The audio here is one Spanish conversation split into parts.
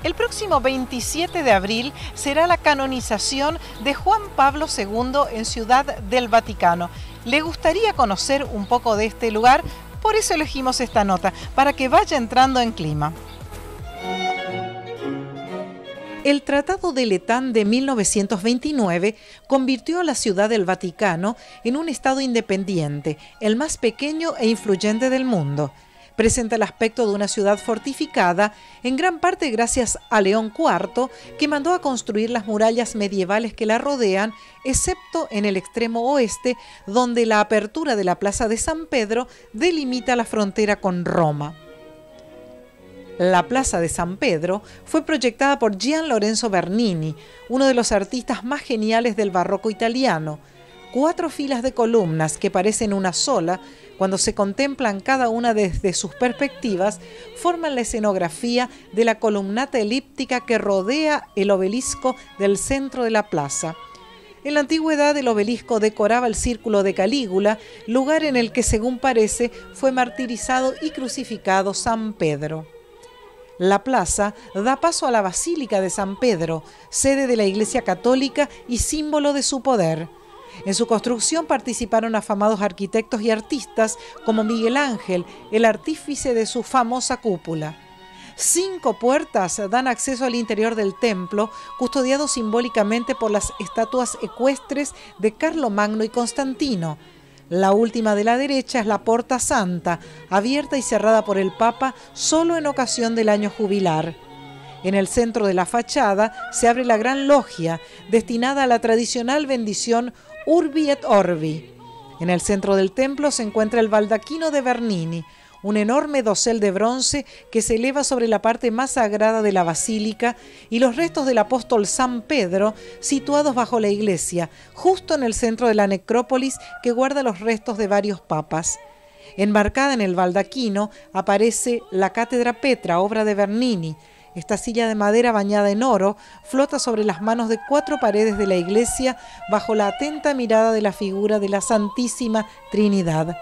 El próximo 27 de abril será la canonización de Juan Pablo II en Ciudad del Vaticano. ¿Le gustaría conocer un poco de este lugar? Por eso elegimos esta nota, para que vaya entrando en clima. El Tratado de Letán de 1929 convirtió a la Ciudad del Vaticano en un estado independiente, el más pequeño e influyente del mundo. Presenta el aspecto de una ciudad fortificada, en gran parte gracias a León IV, que mandó a construir las murallas medievales que la rodean, excepto en el extremo oeste, donde la apertura de la Plaza de San Pedro delimita la frontera con Roma. La Plaza de San Pedro fue proyectada por Gian Lorenzo Bernini, uno de los artistas más geniales del barroco italiano. 4 filas de columnas que parecen una sola, cuando se contemplan cada una desde sus perspectivas, forman la escenografía de la columnata elíptica que rodea el obelisco del centro de la plaza. En la antigüedad el obelisco decoraba el círculo de Calígula, lugar en el que, según parece, fue martirizado y crucificado San Pedro. La plaza da paso a la Basílica de San Pedro, sede de la Iglesia Católica y símbolo de su poder. En su construcción participaron afamados arquitectos y artistas como Miguel Ángel, el artífice de su famosa cúpula. 5 puertas dan acceso al interior del templo, custodiado simbólicamente por las estatuas ecuestres de Carlomagno y Constantino. La última de la derecha es la Porta Santa, abierta y cerrada por el Papa solo en ocasión del año jubilar. En el centro de la fachada se abre la Gran Logia, destinada a la tradicional bendición Urbi et Orbi. En el centro del templo se encuentra el baldaquino de Bernini, un enorme dosel de bronce que se eleva sobre la parte más sagrada de la basílica, y los restos del apóstol San Pedro situados bajo la iglesia, justo en el centro de la necrópolis que guarda los restos de varios papas. Enmarcada en el baldaquino aparece la Cátedra Petra, obra de Bernini. Esta silla de madera bañada en oro flota sobre las manos de 4 paredes de la iglesia bajo la atenta mirada de la figura de la Santísima Trinidad.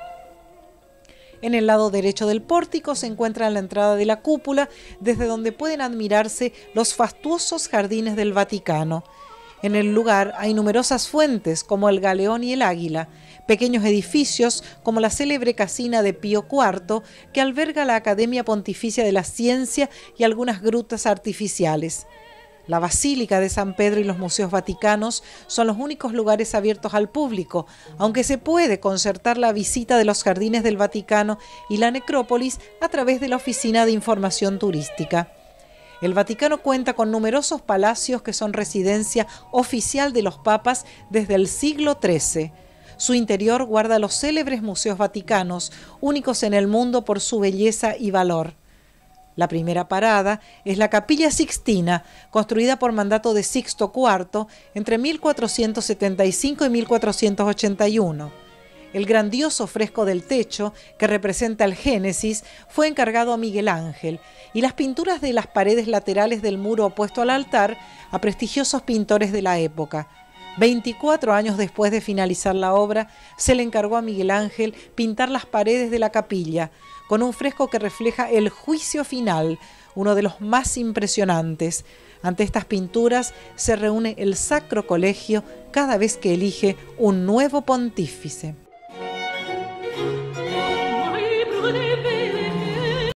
En el lado derecho del pórtico se encuentra la entrada de la cúpula, desde donde pueden admirarse los fastuosos jardines del Vaticano. En el lugar hay numerosas fuentes, como el Galeón y el Águila, pequeños edificios como la célebre casina de Pío IV, que alberga la Academia Pontificia de la Ciencia, y algunas grutas artificiales. La Basílica de San Pedro y los museos vaticanos son los únicos lugares abiertos al público, aunque se puede concertar la visita de los jardines del Vaticano y la necrópolis a través de la Oficina de Información Turística. El Vaticano cuenta con numerosos palacios que son residencia oficial de los papas desde el siglo XIII. Su interior guarda los célebres museos vaticanos, únicos en el mundo por su belleza y valor. La primera parada es la Capilla Sixtina, construida por mandato de Sixto IV entre 1475 y 1481. El grandioso fresco del techo, que representa el Génesis, fue encargado a Miguel Ángel, y las pinturas de las paredes laterales del muro opuesto al altar a prestigiosos pintores de la época. 24 años después de finalizar la obra, se le encargó a Miguel Ángel pintar las paredes de la capilla, con un fresco que refleja el juicio final, uno de los más impresionantes. Ante estas pinturas se reúne el Sacro Colegio cada vez que elige un nuevo pontífice.